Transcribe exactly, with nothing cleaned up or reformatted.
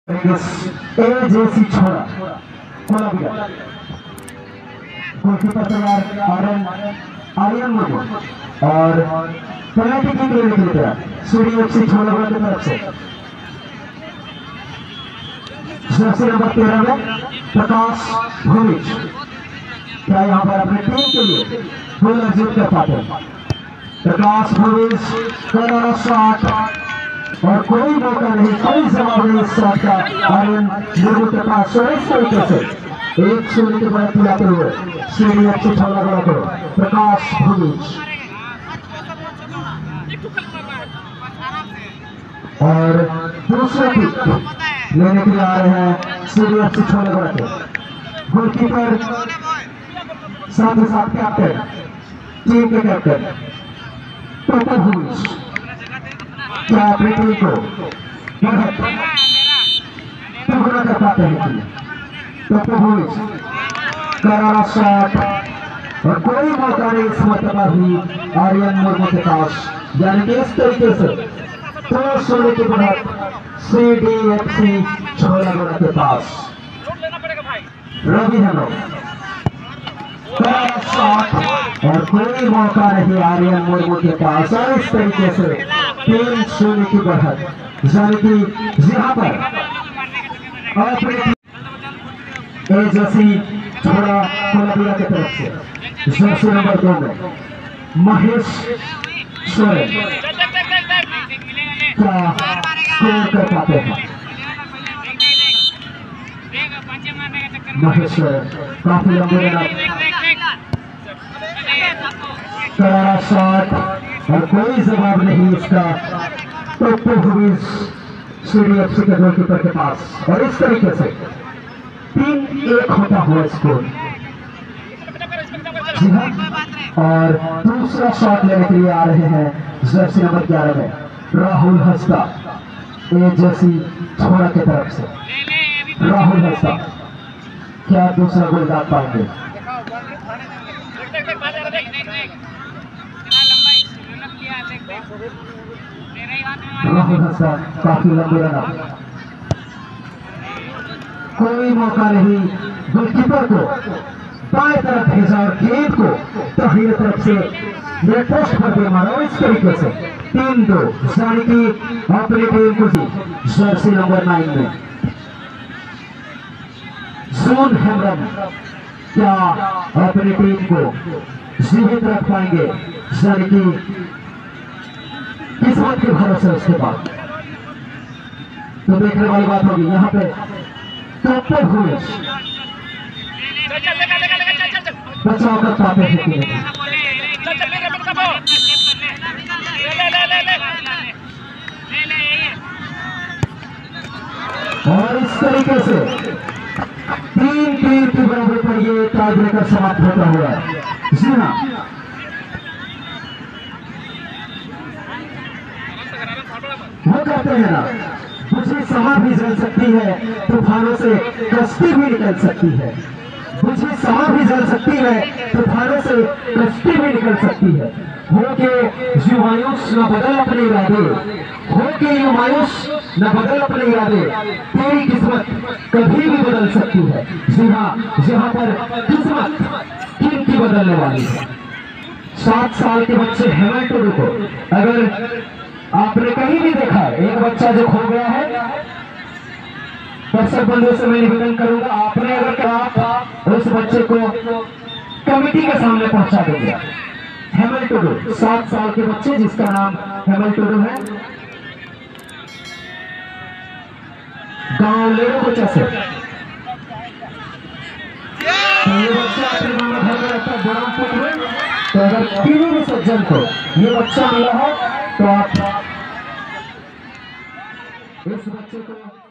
ए जैसी छोरा Colombia goalkeeper तैयार आर्यन आर्यन मुर्मू और पेनल्टी किक लेने के लिए सूर्य एफसी छोलागढ़ की तरफ से जर्सी नंबर तेरह में प्रकाश भूमिज क्या यहाँ पर अपनी टीम के लिए गोल अर्जित कर पाते हैं। प्रकाश भूमिज करारा शॉट और कोई मौका नहीं, कोई जवाब नहीं इस शॉट का आर्यन मुर्मू के पास। इस तरीके से एक शून्य की बढ़त लाते हुए सीढ़ी अच्छी छोलागढ़ को प्रकाश भूमिज और दूसरा किक लेने के लिए आ रहे हैं सीढ़ी अच्छी छोलागढ़ के गोलकीपर साथ ही साथ कैप्टन टीम के कैप्टन टोटल भूमिज क्या अपनी टीम को बढ़त दुगना कर पाते हैं कि टोटल भूमिज करारा शॉट और कोई मौका नहीं इस मरतबा भी आर्यन मुर्मू के पास। यानी कि इस तरीके से दो शून्य की बढ़त सीडीएफसी छोलागढ़ के पास। रवि हेलो शॉट और कोई मौका नहीं आर्यन मुर्मू के पास और इस तरीके से तीन शून्य की बढ़त। यानी कि यहाँ पर अपने जैसी छोड़ा कोलंबिया की तरफ से जर्सी नंबर दो में महेश सोरेन क्या स्कोर कर पाते हैं। महेश सोरेन काफी लंबे करारा शॉट और कोई जवाब नहीं इसका टोटो भूमिज सीडीएफसी के गोलकीपर के पास और इस तरीके से तीन एक होता हुआ स्कोर। जी हाँ, और दूसरा शॉट लेने के लिए आ रहे हैं जर्सी नंबर ग्यारह में राहुल हंसदा ए जैसी छोरा की तरफ से। राहुल हंसदा क्या दूसरा गोल दाग पाएंगे। राहुल हंसदा काफी लंबे रन, कोई मौका नहीं, गोलकीपर को बाएं तरफ भेजा और गेंद को दाहिने तरफ से नेट पोस्ट पर दे मारा। इस तरीके से तीन दो यानी कि अपनी टीम को जर्सी नंबर नाइन में जोन हेमरन क्या अपनी टीम को जीवित रख पाएंगे। यानी कि किस्मत के भरोसे उसके बाद तो देखने वाली बात होगी। यहाँ पे टोटल भूमिज बचाव कर पाते हैं कि नहीं। और इस तरीके से तीन तीन की बराबर पर ये टाई ब्रेकर समाप्त होता हुआ है। जी हाँ, वो कहते हैं ना, बुझी समा भी जल सकती है, तूफानों से कश्ती भी निकल सकती है। बुझी समा भी जल सकती है, तूफानों से कश्ती भी निकल सकती है। हो के यूं मायूस न बदल अपने इरादे, हो के यूं मायूस न बदल अपने इरादे, तेरी किस्मत कभी भी बदल सकती है। जी हाँ, यहाँ पर किस्मत किन की बदलने वाली है। सात साल के बच्चे हेमंत टुडू को अगर आपने कहीं भी देखा है, एक बच्चा जो खो गया है, दर्शक बंधुओं से मैं निवेदन करूंगा, आपने अगर कहा उस बच्चे को कमेटी के सामने पहुंचा देंगे। हेमंत टुडू सात साल के बच्चे जिसका नाम हेमंत टुडू है, गांव लेरो कुछ ऐसे। तो ये बच्चा अपने मामा घर में रहता है बुरहानपुर में। तो अगर किसी भी सज्जन को ये बच्चा मिला है तो आप इस बच्चे को